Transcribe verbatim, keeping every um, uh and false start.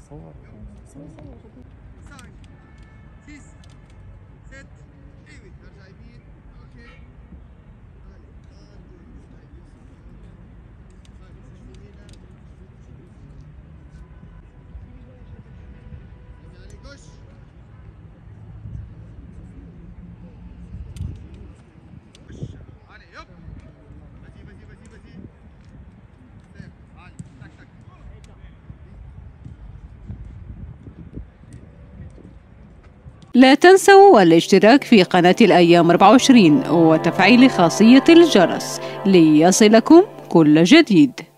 صور لا تنسوا الاشتراك في قناة الأيام أربعة وعشرين وتفعيل خاصية الجرس ليصلكم كل جديد.